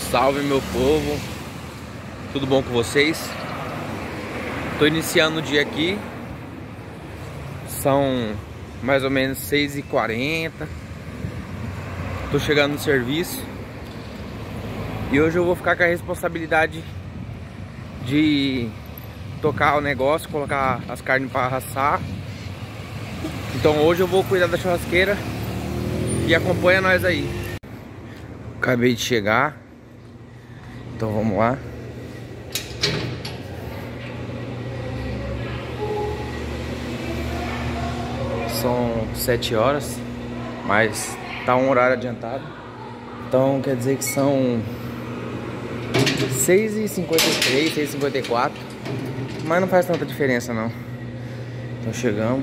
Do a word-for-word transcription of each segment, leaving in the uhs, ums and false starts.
Salve, meu povo, tudo bom com vocês? Tô iniciando o dia aqui. São mais ou menos seis e quarenta. Tô chegando no serviço. E hoje eu vou ficar com a responsabilidade de tocar o negócio, colocar as carnes para assar. Então hoje eu vou cuidar da churrasqueira. E acompanha nós aí. Acabei de chegar. Então vamos lá. São sete horas, mas tá um horário adiantado. Então quer dizer que são seis e cinquenta e três, seis e cinquenta e quatro. Mas não faz tanta diferença não. Então chegamos.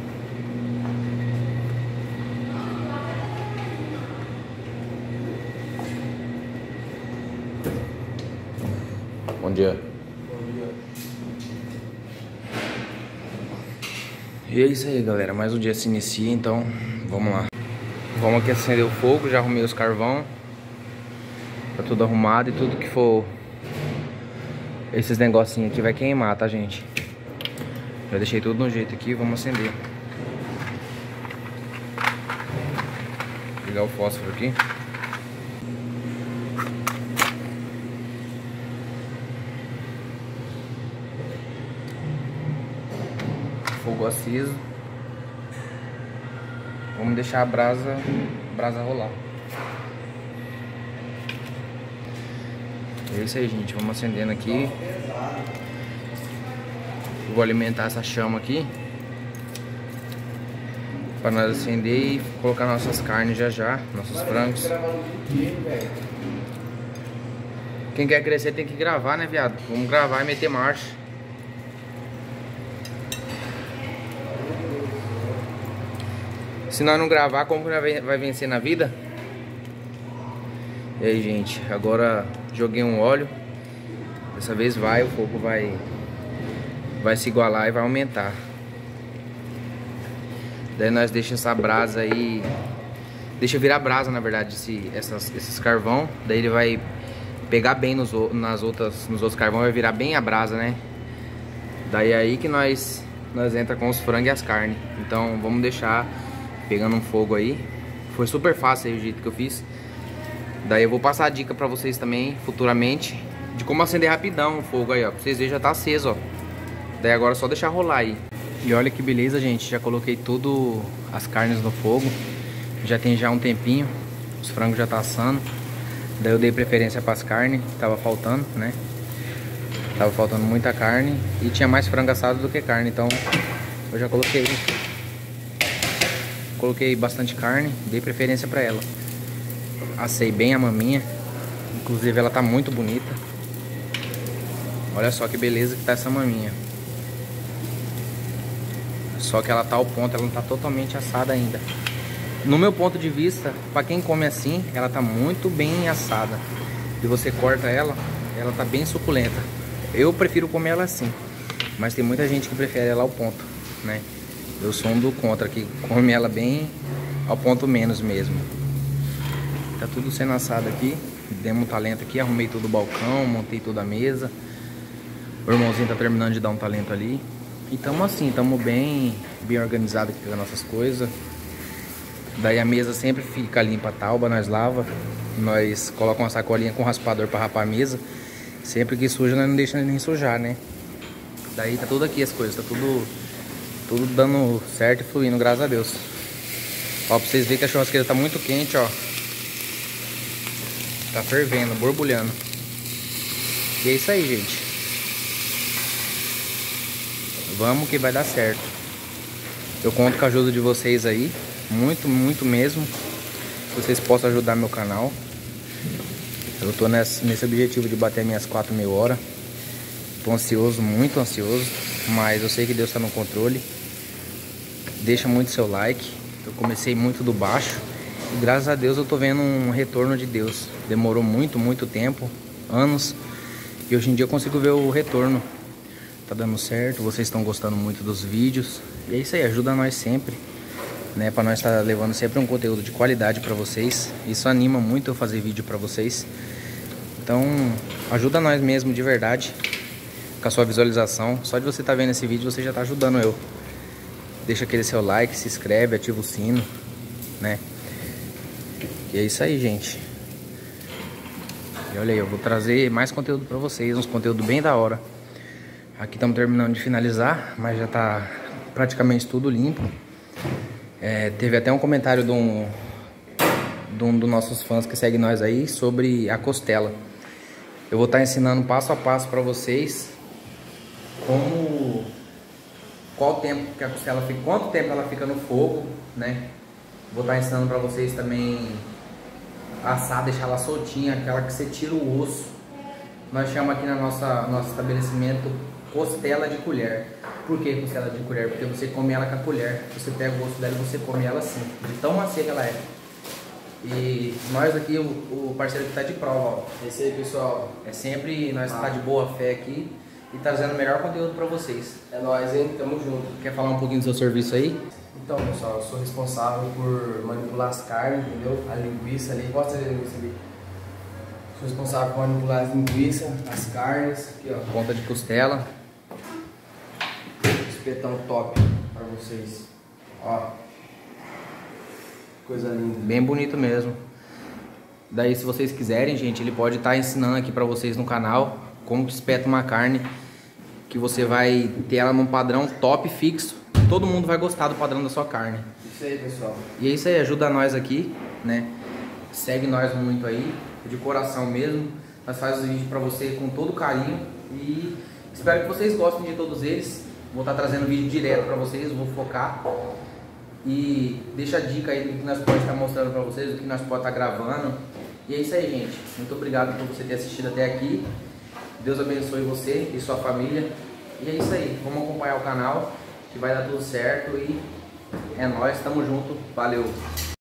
Bom dia. Bom dia. E é isso aí, galera. Mais um dia se inicia, então vamos lá. Vamos aqui acender o fogo. Já arrumei os carvão. Tá tudo arrumado e tudo que for esses negocinhos aqui vai queimar, tá, gente? Já deixei tudo no jeito aqui. Vamos acender. Vou ligar o fósforo aqui. Fogo aceso. Vamos deixar a brasa, a brasa rolar. É isso aí, gente. Vamos acendendo aqui. Eu vou alimentar essa chama aqui para nós acender e colocar nossas carnes já já, nossos frangos. Quem quer crescer tem que gravar, né, viado? Vamos gravar e meter marcha. Se nós não gravar, como que vai vencer na vida? E aí, gente, agora joguei um óleo. Dessa vez vai, o fogo vai vai se igualar e vai aumentar. Daí nós deixamos essa brasa aí, deixa virar brasa, na verdade, esse, essas, esses carvão. Daí ele vai pegar bem nos, nas outras, nos outros carvão, vai virar bem a brasa, né? Daí é aí que nós, nós entra com os frangos e as carnes. Então vamos deixar pegando um fogo aí. Foi super fácil aí o jeito que eu fiz. Daí eu vou passar a dica pra vocês também, futuramente, de como acender rapidão o fogo aí, ó. Pra vocês verem, já tá aceso, ó. Daí agora é só deixar rolar aí. E olha que beleza, gente. Já coloquei tudo as carnes no fogo. Já tem já um tempinho. Os frangos já tá assando. Daí eu dei preferência pras carnes. Tava faltando, né? Tava faltando muita carne. E tinha mais frango assado do que carne. Então eu já coloquei Coloquei bastante carne. Dei preferência pra ela. Assei bem a maminha. Inclusive ela tá muito bonita. Olha só que beleza que tá essa maminha. Só que ela tá ao ponto, ela não tá totalmente assada ainda. No meu ponto de vista, pra quem come assim, ela tá muito bem assada. E você corta ela, ela tá bem suculenta. Eu prefiro comer ela assim. Mas tem muita gente que prefere ela ao ponto, né? Eu sou um do contra, que come ela bem ao ponto menos mesmo. Tá tudo sendo assado aqui. Demos um talento aqui, arrumei todo o balcão, montei toda a mesa. O irmãozinho tá terminando de dar um talento ali. E tamo assim, tamo bem, bem organizado aqui com as nossas coisas. Daí a mesa sempre fica limpa, tauba, nós lava. Nós colocamos uma sacolinha com raspador pra rapar a mesa. Sempre que suja, nós não deixamos nem sujar, né? Daí tá tudo aqui as coisas, tá tudo, tudo dando certo e fluindo, graças a Deus. Ó, pra vocês verem que a churrasqueira tá muito quente, ó. Tá fervendo, borbulhando. E é isso aí, gente. Vamos que vai dar certo. Eu conto com a ajuda de vocês aí. Muito, muito mesmo. Que vocês possam ajudar meu canal. Eu tô nesse, nesse objetivo de bater minhas quatro mil horas. Tô ansioso, muito ansioso. Mas eu sei que Deus tá no controle. Deixa muito seu like. Eu comecei muito do baixo. E graças a Deus eu tô vendo um retorno de Deus. Demorou muito, muito tempo. Anos. E hoje em dia eu consigo ver o retorno. Tá dando certo, vocês estão gostando muito dos vídeos. E é isso aí, ajuda nós sempre, né? Pra nós estar levando sempre um conteúdo de qualidade pra vocês. Isso anima muito eu fazer vídeo pra vocês. Então, ajuda nós mesmo de verdade com a sua visualização. Só de você estar vendo esse vídeo, você já está ajudando eu. Deixa aquele seu like, se inscreve, ativa o sino, né? E é isso aí, gente. E olha aí, eu vou trazer mais conteúdo pra vocês, uns conteúdos bem da hora. Aqui estamos terminando de finalizar, mas já tá praticamente tudo limpo. É, teve até um comentário de um, de um dos nossos fãs que segue nós aí sobre a costela. Eu vou estar ensinando passo a passo pra vocês como... qual tempo que a costela fica, quanto tempo ela fica no fogo, né? Vou estar ensinando pra vocês também assar, deixar ela soltinha, aquela que você tira o osso. Nós chamamos aqui na nossa nosso estabelecimento costela de colher. Por que costela de colher? Porque você come ela com a colher. Você pega o osso dela e você come ela assim, de tão macia que ela é. E nós aqui, o, o parceiro que tá de prova, ó. Esse aí, pessoal. É sempre nós ah. tá de boa fé aqui e trazendo o melhor conteúdo pra vocês. É nóis, hein? Tamo junto. Quer falar um pouquinho do seu serviço aí? Então, pessoal, eu sou responsável por manipular as carnes, entendeu? A linguiça ali. Mostra a linguiça ali. Sou responsável por manipular as linguiças, as carnes. Aqui, ó. Ponta de costela. Espetão top pra vocês. Ó. Coisa linda. Bem bonito mesmo. Daí, se vocês quiserem, gente, ele pode estar ensinando aqui pra vocês no canal como que espeta uma carne, que você vai ter ela num padrão top, fixo. Todo mundo vai gostar do padrão da sua carne. Isso aí, pessoal. E é isso aí, ajuda nós aqui, né? Segue nós muito aí, de coração mesmo. Nós fazemos os vídeos pra você com todo carinho. E espero que vocês gostem de todos eles. Vou estar trazendo vídeo direto pra vocês, vou focar. E deixa a dica aí do que nós podemos estar mostrando pra vocês, do que nós podemos estar gravando. E é isso aí, gente. Muito obrigado por você ter assistido até aqui. Deus abençoe você e sua família. E é isso aí, vamos acompanhar o canal, que vai dar tudo certo. E é nóis, tamo junto, valeu!